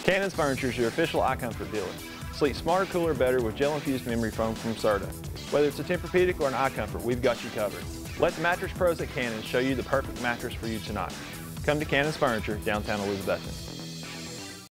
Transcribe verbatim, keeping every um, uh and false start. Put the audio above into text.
Cannon's Furniture is your official iComfort dealer. Sleep smarter, cooler, better with gel-infused memory foam from Serta. Whether it's a Tempur-Pedic or an iComfort, we've got you covered. Let the mattress pros at Cannon show you the perfect mattress for you tonight. Come to Cannon's Furniture, downtown Elizabethton.